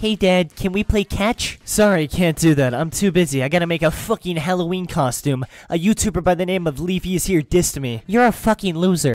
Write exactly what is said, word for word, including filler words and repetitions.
Hey Dad, can we play catch? Sorry, can't do that. I'm too busy. I gotta make a fucking Halloween costume. A YouTuber by the name of Leafy is here dissed me. You're a fucking loser.